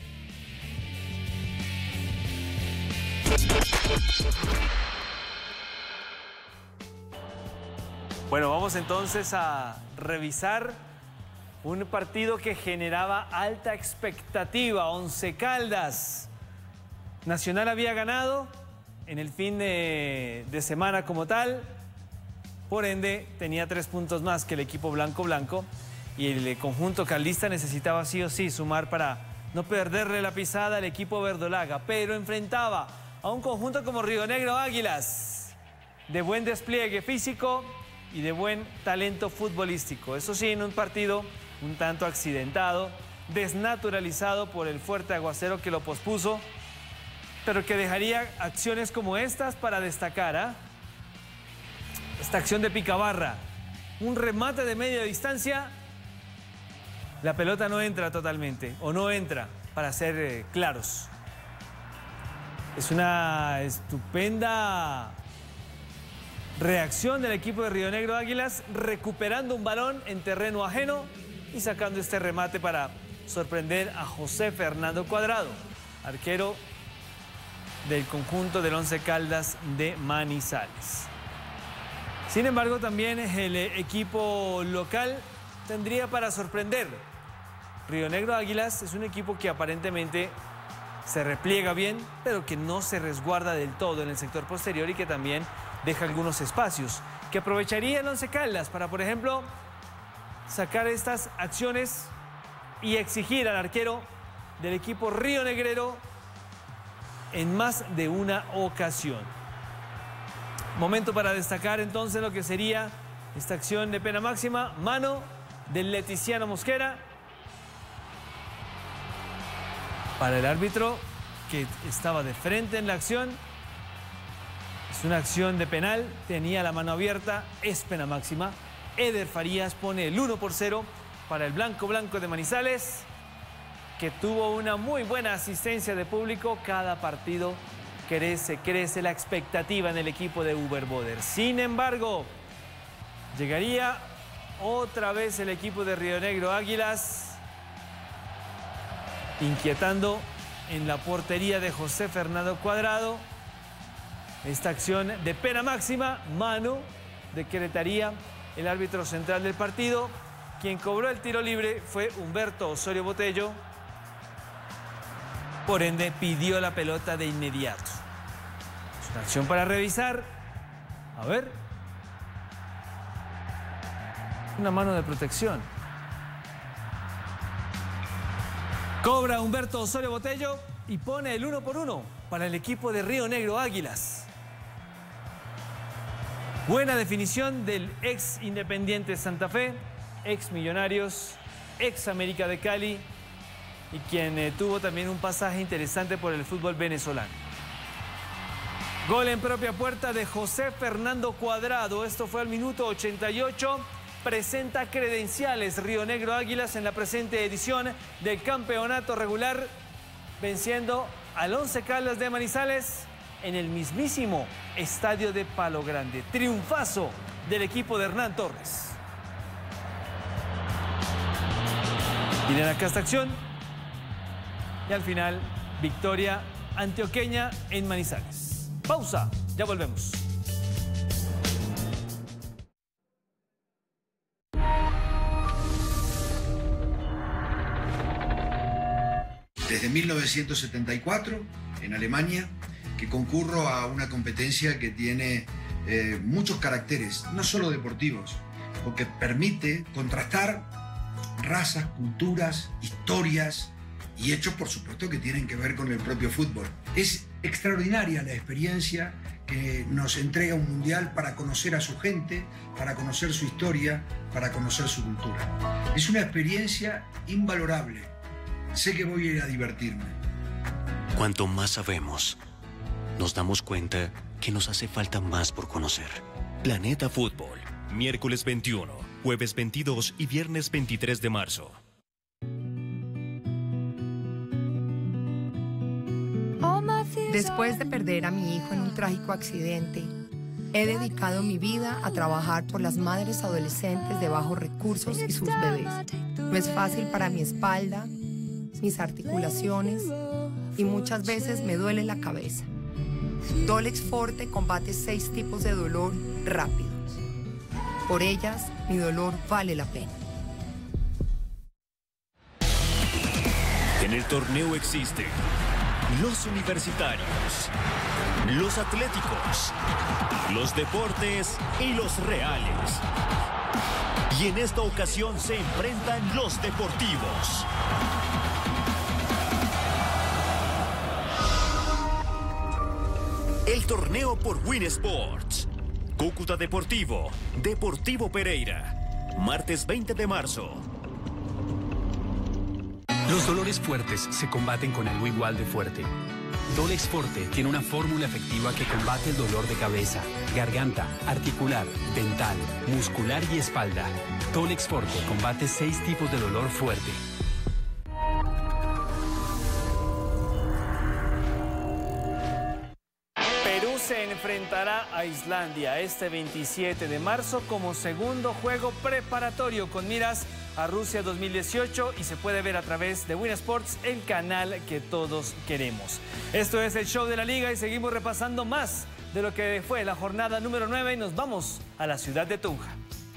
Bueno, vamos entonces a revisar un partido que generaba alta expectativa. Once Caldas. Nacional había ganado en el fin de, de semana como tal. Por ende, tenía tres puntos más que el equipo blanco-blanco. Y el conjunto caldista necesitaba sí o sí sumar para no perderle la pisada al equipo verdolaga, pero enfrentaba a un conjunto como Río Negro Águilas, de buen despliegue físico y de buen talento futbolístico. Eso sí, en un partido un tanto accidentado, desnaturalizado por el fuerte aguacero que lo pospuso, pero que dejaría acciones como estas para destacar, ¿eh? Esta acción de Picabarra, un remate de media distancia, la pelota no entra totalmente, o no entra, para ser eh, claros. Es una estupenda reacción del equipo de Río Negro Águilas, recuperando un balón en terreno ajeno y sacando este remate para sorprender a José Fernando Cuadrado, arquero del conjunto del Once Caldas de Manizales. Sin embargo, también el equipo local tendría para sorprender. Río Negro Águilas es un equipo que aparentemente se repliega bien, pero que no se resguarda del todo en el sector posterior y que también deja algunos espacios que aprovecharía el Once Caldas para, por ejemplo, sacar estas acciones y exigir al arquero del equipo rionegrero en más de una ocasión. Momento para destacar entonces lo que sería esta acción de pena máxima, mano del Leticiano Mosquera. Para el árbitro que estaba de frente en la acción, es una acción de penal, tenía la mano abierta, es pena máxima. Eder Farías pone el uno por cero para el Blanco Blanco de Manizales, que tuvo una muy buena asistencia de público. Cada partido crece, crece la expectativa en el equipo de Uber Boder. Sin embargo, llegaría otra vez el equipo de Río Negro Águilas, inquietando en la portería de José Fernando Cuadrado. Esta acción de pena máxima, mano, decretaría el árbitro central del partido. Quien cobró el tiro libre fue Humberto Osorio Botello. Por ende, pidió la pelota de inmediato. Es una acción para revisar. A ver. Una mano de protección. Cobra Humberto Osorio Botello y pone el uno por uno para el equipo de Río Negro Águilas. Buena definición del ex Independiente Santa Fe, ex Millonarios, ex América de Cali y quien eh, tuvo también un pasaje interesante por el fútbol venezolano. Gol en propia puerta de José Fernando Cuadrado. Esto fue al minuto ochenta y ocho. Presenta credenciales Río Negro Águilas en la presente edición del campeonato regular, venciendo al Once Caldas de Manizales en el mismísimo estadio de Palo Grande. Triunfazo del equipo de Hernán Torres. Miren acá esta acción. Y al final, victoria antioqueña en Manizales. Pausa, ya volvemos. Desde mil novecientos setenta y cuatro, en Alemania, que concurro a una competencia que tiene eh, muchos caracteres, no solo deportivos, porque permite contrastar razas, culturas, historias y hechos, por supuesto, que tienen que ver con el propio fútbol. Es extraordinaria la experiencia que nos entrega un mundial para conocer a su gente, para conocer su historia, para conocer su cultura. Es una experiencia invalorable. Sé que voy a ir a divertirme. Cuanto más sabemos, nos damos cuenta que nos hace falta más por conocer. Planeta Fútbol, miércoles veintiuno, jueves veintidós y viernes veintitrés de marzo. Después de perder a mi hijo en un trágico accidente, he dedicado mi vida a trabajar por las madres adolescentes de bajos recursos y sus bebés. No es fácil para mi espalda, mis articulaciones y muchas veces me duele la cabeza. Dolex Forte combate seis tipos de dolor rápido. Por ellas, mi dolor vale la pena. En el torneo existen los universitarios, los atléticos, los deportes y los reales. Y en esta ocasión se enfrentan los deportivos. El torneo por Win Sports. Cúcuta Deportivo, Deportivo Pereira. Martes veinte de marzo. Los dolores fuertes se combaten con algo igual de fuerte. Dolex Forte tiene una fórmula efectiva que combate el dolor de cabeza, garganta, articular, dental, muscular y espalda. Dolex Forte combate seis tipos de dolor fuerte. Perú se enfrentará a Islandia este veintisiete de marzo como segundo juego preparatorio con miras a Rusia dos mil dieciocho y se puede ver a través de Win Sports, el canal que todos queremos. Esto es el show de la Liga y seguimos repasando más de lo que fue la jornada número nueve y nos vamos a la ciudad de Tunja.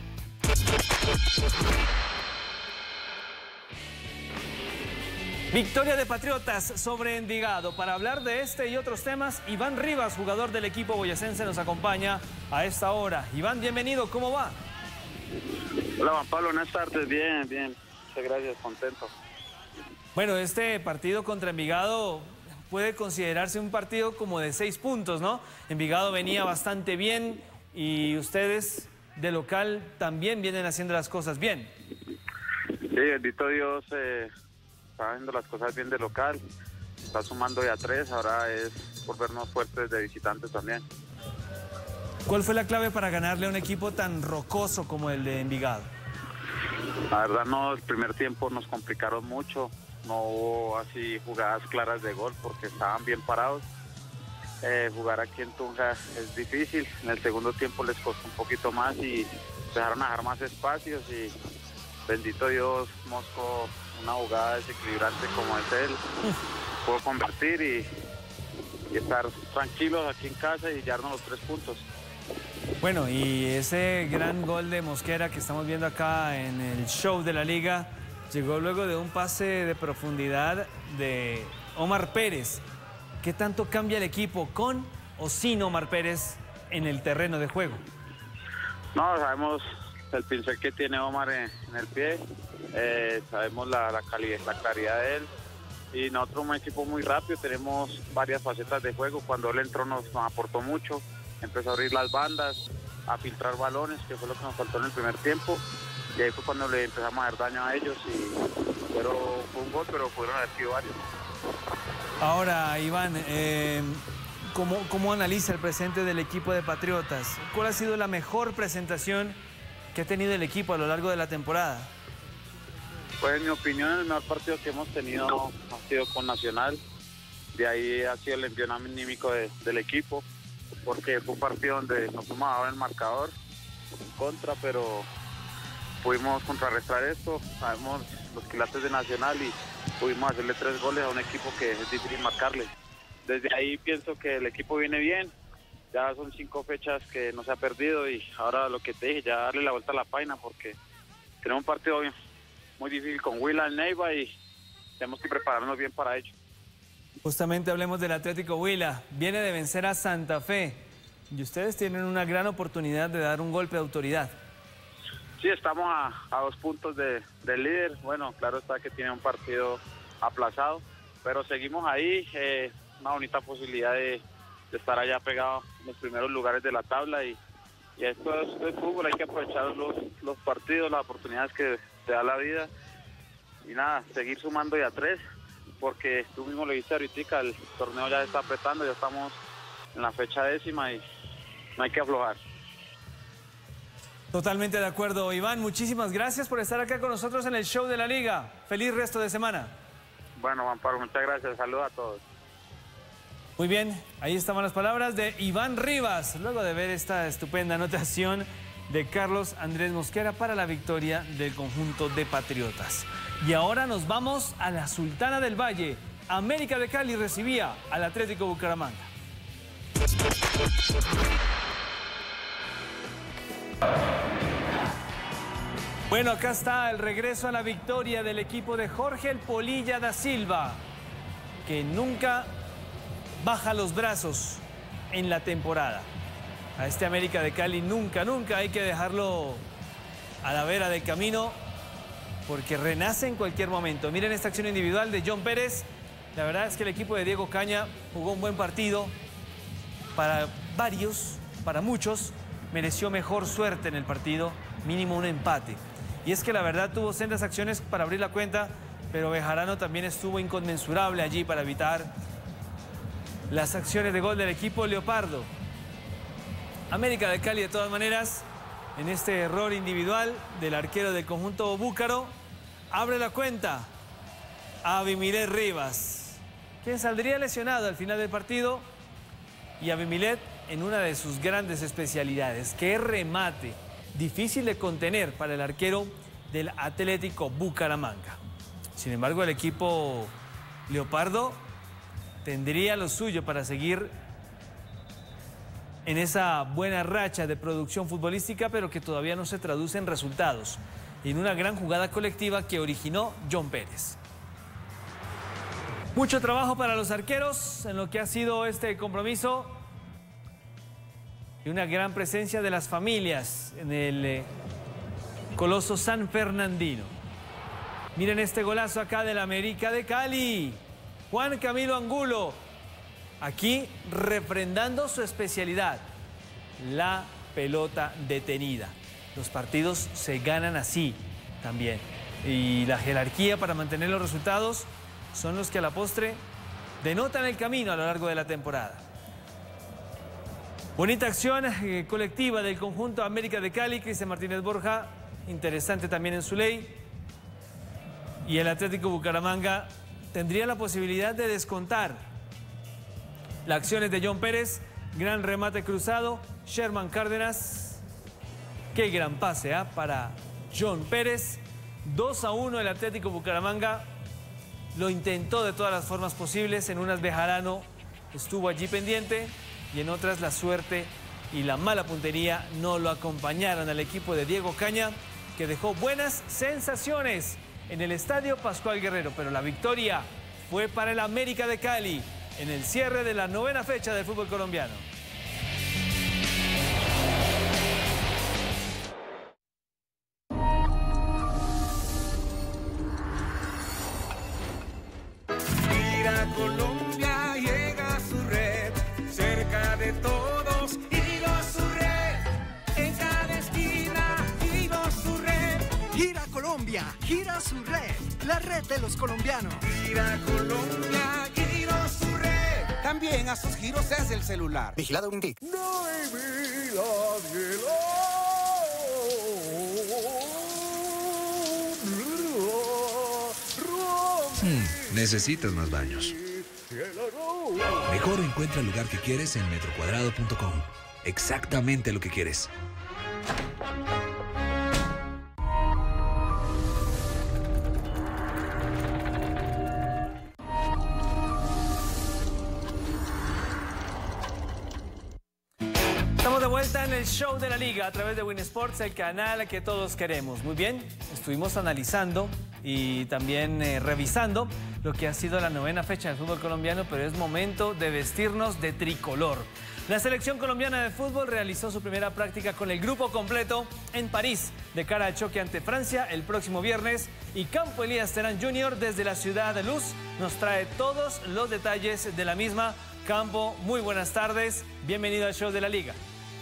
Victoria de Patriotas sobre Envigado. Para hablar de este y otros temas, Iván Rivas, jugador del equipo boyacense, nos acompaña a esta hora. Iván, bienvenido, ¿cómo va? Hola Juan Pablo, buenas tardes, bien, bien, muchas gracias, contento. Bueno, este partido contra Envigado puede considerarse un partido como de seis puntos, ¿no? Envigado venía bastante bien y ustedes de local también vienen haciendo las cosas bien. Sí, bendito Dios, eh, está haciendo las cosas bien de local, está sumando ya tres, ahora es volvernos fuertes de visitantes también. ¿Cuál fue la clave para ganarle a un equipo tan rocoso como el de Envigado? La verdad, no, el primer tiempo nos complicaron mucho, no hubo así jugadas claras de gol porque estaban bien parados. Eh, jugar aquí en Tunja es difícil, en el segundo tiempo les costó un poquito más y dejaron dejar más espacios y bendito Dios, Mosco, una jugada desequilibrante como es él, pudo convertir y, y estar tranquilos aquí en casa y llevarnos los tres puntos. Bueno, y ese gran gol de Mosquera que estamos viendo acá en el show de la Liga llegó luego de un pase de profundidad de Omar Pérez. ¿Qué tanto cambia el equipo con o sin Omar Pérez en el terreno de juego? No, sabemos el pincel que tiene Omar en, en el pie, eh, sabemos la, la, calidad, la claridad de él y nosotros somos un equipo muy rápido, tenemos varias facetas de juego. Cuando él entró nos, nos aportó mucho. Empezó a abrir las bandas, a filtrar balones, que fue lo que nos faltó en el primer tiempo. Y ahí fue cuando le empezamos a dar daño a ellos. Y, pero fue un gol, pero pudieron haber sido varios. Ahora, Iván, eh, ¿cómo, ¿cómo analiza el presente del equipo de Patriotas? ¿Cuál ha sido la mejor presentación que ha tenido el equipo a lo largo de la temporada? Pues en mi opinión, el mejor partido que hemos tenido ha sido con Nacional. De ahí ha sido el envío anímico de, del equipo, porque fue un partido donde nos fuimos a dar el marcador en contra, pero pudimos contrarrestar esto, sabemos los quilates de Nacional y pudimos hacerle tres goles a un equipo que es difícil marcarle. Desde ahí pienso que el equipo viene bien, ya son cinco fechas que no se ha perdido y ahora lo que te dije, ya darle la vuelta a la página porque tenemos un partido muy difícil con Huila en Neiva y tenemos que prepararnos bien para ello. Justamente hablemos del Atlético Huila, viene de vencer a Santa Fe y ustedes tienen una gran oportunidad de dar un golpe de autoridad. Sí, estamos a, a dos puntos de, del líder, bueno, claro está que tiene un partido aplazado, pero seguimos ahí, eh, una bonita posibilidad de, de estar allá pegado en los primeros lugares de la tabla y, y esto es, esto es fútbol, hay que aprovechar los, los partidos, las oportunidades que te da la vida y nada, seguir sumando ya tres. Porque tú mismo lo viste ahorita, el torneo ya está apretando, ya estamos en la fecha décima y no hay que aflojar. Totalmente de acuerdo, Iván. Muchísimas gracias por estar acá con nosotros en el show de la Liga. Feliz resto de semana. Bueno, Juan Pablo, muchas gracias. Saludos a todos. Muy bien, ahí estaban las palabras de Iván Rivas, luego de ver esta estupenda anotación de Carlos Andrés Mosquera para la victoria del conjunto de Patriotas. Y ahora nos vamos a la Sultana del Valle. América de Cali recibía al Atlético Bucaramanga. Bueno, acá está el regreso a la victoria del equipo de Jorge El Polilla da Silva, que nunca baja los brazos en la temporada. A este América de Cali nunca, nunca hay que dejarlo a la vera del camino, porque renace en cualquier momento. Miren esta acción individual de John Pérez. La verdad es que el equipo de Diego Caña jugó un buen partido. para varios, para muchos, mereció mejor suerte en el partido, mínimo un empate. Y es que la verdad tuvo sendas acciones para abrir la cuenta, pero Bejarano también estuvo inconmensurable allí para evitar las acciones de gol del equipo leopardo. América de Cali, de todas maneras, en este error individual del arquero del conjunto búcaro, abre la cuenta a Abimilet Rivas, quien saldría lesionado al final del partido. Y Abimilet en una de sus grandes especialidades, que es remate, difícil de contener para el arquero del Atlético Bucaramanga. Sin embargo, el equipo leopardo tendría lo suyo para seguir en esa buena racha de producción futbolística, pero que todavía no se traduce en resultados. Y en una gran jugada colectiva que originó John Pérez. Mucho trabajo para los arqueros en lo que ha sido este compromiso. Y una gran presencia de las familias en el eh, Coloso San Fernandino. Miren este golazo acá del América de Cali. Juan Camilo Angulo, aquí refrendando su especialidad, la pelota detenida. Los partidos se ganan así también. Y la jerarquía para mantener los resultados son los que a la postre denotan el camino a lo largo de la temporada. Bonita acción eh, colectiva del conjunto América de Cali. Cristian Martínez Borja, interesante también en su ley. Y el Atlético Bucaramanga tendría la posibilidad de descontar. Las acciones de John Pérez, gran remate cruzado, Sherman Cárdenas. Qué gran pase ¿eh? para John Pérez. dos a uno el Atlético Bucaramanga. Lo intentó de todas las formas posibles. En unas Bejarano estuvo allí pendiente. Y en otras la suerte y la mala puntería no lo acompañaron al equipo de Diego Caña, que dejó buenas sensaciones en el Estadio Pascual Guerrero. Pero la victoria fue para el América de Cali en el cierre de la novena fecha del fútbol colombiano. Mira Colombia, llega a su red, cerca de todos, y Go su red, en cada esquina, y Go su red. Gira Colombia, gira su red, la red de los colombianos. Gira Colombia, gira su red. También a sus giros desde el celular. Vigilado Mintic. Hmm, necesitas más baños. Mejor encuentra el lugar que quieres en metro cuadrado punto com. Exactamente lo que quieres. Estamos de vuelta en el show de la Liga a través de Win Sports, el canal que todos queremos. Muy bien, estuvimos analizando y también eh, revisando lo que ha sido la novena fecha del fútbol colombiano, pero es momento de vestirnos de tricolor. La selección colombiana de fútbol realizó su primera práctica con el grupo completo en París, de cara al choque ante Francia el próximo viernes. Y Campo Elías Terán junior desde la Ciudad de Luz nos trae todos los detalles de la misma. Campo, muy buenas tardes, bienvenido al show de la Liga.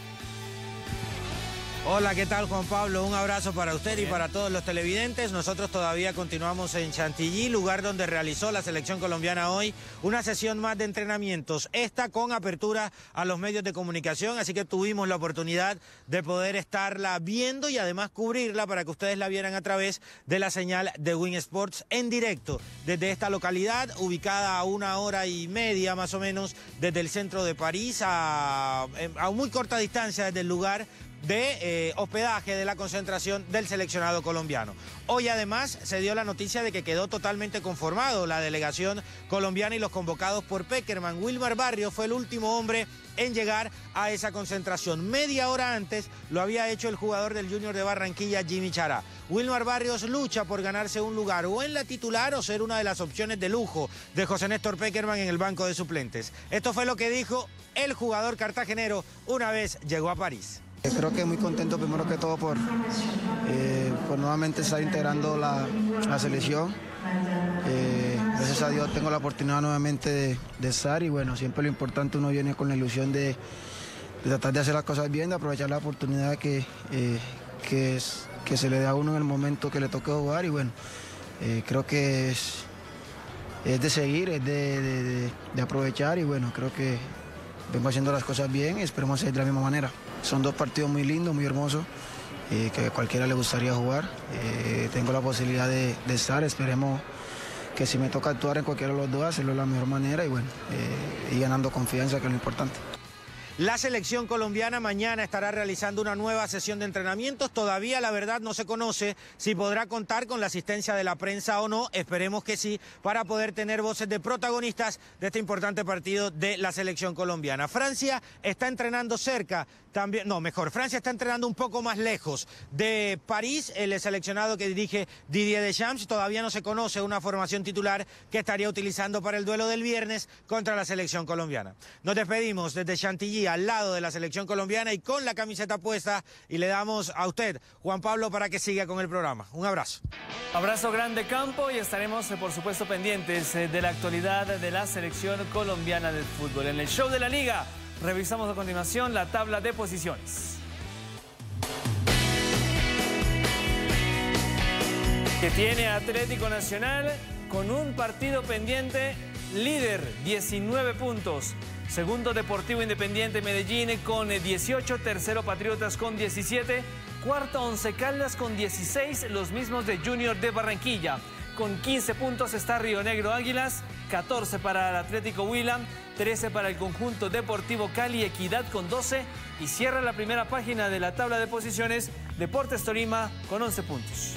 Hola, ¿qué tal, Juan Pablo? Un abrazo para usted y para todos los televidentes. Nosotros todavía continuamos en Chantilly, lugar donde realizó la selección colombiana hoy una sesión más de entrenamientos, esta con apertura a los medios de comunicación, así que tuvimos la oportunidad de poder estarla viendo y además cubrirla para que ustedes la vieran a través de la señal de Win Sports en directo desde esta localidad, ubicada a una hora y media más o menos desde el centro de París, a, a muy corta distancia desde el lugar de eh, hospedaje de la concentración del seleccionado colombiano. Hoy además se dio la noticia de que quedó totalmente conformado la delegación colombiana y los convocados por Pekerman. Wilmar Barrios fue el último hombre en llegar a esa concentración. Media hora antes lo había hecho el jugador del Junior de Barranquilla, Jimmy Chará. Wilmar Barrios lucha por ganarse un lugar o en la titular o ser una de las opciones de lujo de José Néstor Pekerman en el banco de suplentes. Esto fue lo que dijo el jugador cartagenero una vez llegó a París. Creo que muy contento primero que todo por, eh, por nuevamente estar integrando la, la selección. Eh, gracias a Dios tengo la oportunidad nuevamente de, de estar y bueno, siempre lo importante, uno viene con la ilusión de, de tratar de hacer las cosas bien, de aprovechar la oportunidad que, eh, que, es, que se le da a uno en el momento que le toque jugar y bueno, eh, creo que es, es de seguir, es de, de, de, de aprovechar y bueno, creo que vengo haciendo las cosas bien y esperemos seguir de la misma manera. Son dos partidos muy lindos, muy hermosos. Eh, que a cualquiera le gustaría jugar. Eh, tengo la posibilidad de, de estar, esperemos que si me toca actuar en cualquiera de los dos, hacerlo de la mejor manera y bueno, eh, y ganando confianza, que es lo importante. La selección colombiana mañana estará realizando una nueva sesión de entrenamientos. Todavía, la verdad, no se conoce si podrá contar con la asistencia de la prensa o no. Esperemos que sí, para poder tener voces de protagonistas de este importante partido de la selección colombiana. Francia está entrenando cerca. También, no, mejor, Francia está entrenando un poco más lejos de París. El seleccionado que dirige Didier Deschamps, todavía no se conoce una formación titular que estaría utilizando para el duelo del viernes contra la selección colombiana. Nos despedimos desde Chantilly, al lado de la selección colombiana y con la camiseta puesta, y le damos a usted, Juan Pablo, para que siga con el programa. Un abrazo. Abrazo grande, Campo, y estaremos, por supuesto, pendientes de la actualidad de la selección colombiana de fútbol. En el show de la Liga, revisamos a continuación la tabla de posiciones. Que tiene Atlético Nacional con un partido pendiente, líder, diecinueve puntos. Segundo, Deportivo Independiente Medellín con dieciocho. Tercero, Patriotas con diecisiete. Cuarto, Once Caldas con dieciséis. Los mismos de Junior de Barranquilla. Con quince puntos está Río Negro Águilas. catorce para el Atlético Huila. trece para el conjunto Deportivo Cali. Equidad con doce. Y cierra la primera página de la tabla de posiciones Deportes Tolima con once puntos.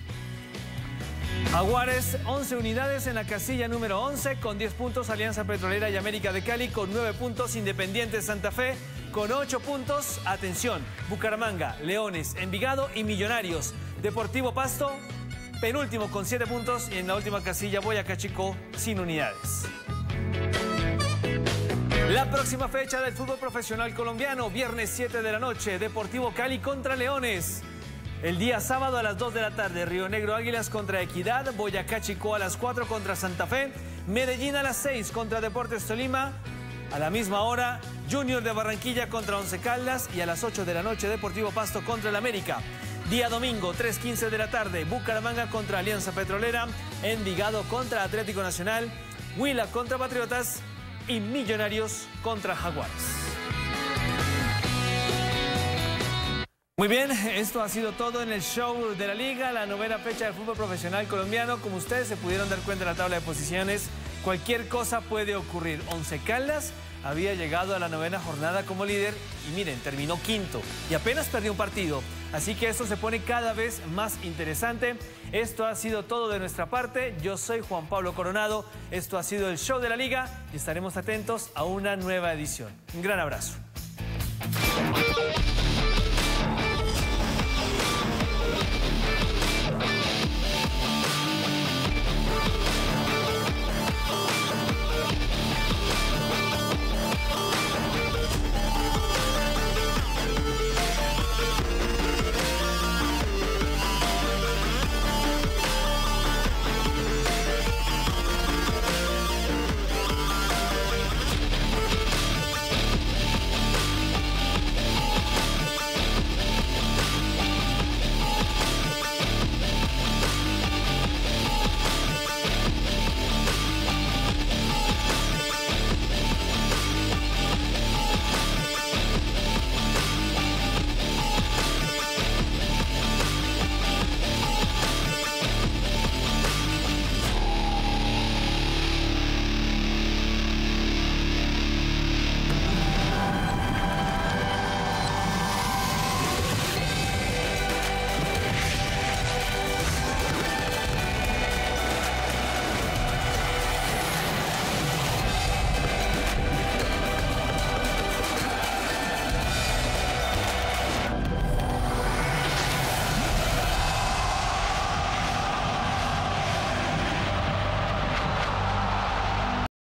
Jaguares, once unidades en la casilla número once, con diez puntos. Alianza Petrolera y América de Cali con nueve puntos. Independiente Santa Fe con ocho puntos. Atención, Bucaramanga, Leones, Envigado y Millonarios. Deportivo Pasto, penúltimo con siete puntos. Y en la última casilla, Boyacá Chico, sin unidades. La próxima fecha del fútbol profesional colombiano, viernes siete de la noche, Deportivo Cali contra Leones. El día sábado a las dos de la tarde, Río Negro Águilas contra Equidad, Boyacá Chico a las cuatro contra Santa Fe, Medellín a las seis contra Deportes Tolima, a la misma hora Junior de Barranquilla contra Once Caldas y a las ocho de la noche Deportivo Pasto contra el América. Día domingo, tres quince de la tarde, Bucaramanga contra Alianza Petrolera, Envigado contra Atlético Nacional, Huila contra Patriotas y Millonarios contra Jaguares. Muy bien, esto ha sido todo en el show de la Liga, la novena fecha del fútbol profesional colombiano. Como ustedes se pudieron dar cuenta en la tabla de posiciones, cualquier cosa puede ocurrir. Once Caldas había llegado a la novena jornada como líder y miren, terminó quinto y apenas perdió un partido. Así que esto se pone cada vez más interesante. Esto ha sido todo de nuestra parte. Yo soy Juan Pablo Coronado. Esto ha sido el show de la Liga y estaremos atentos a una nueva edición. Un gran abrazo.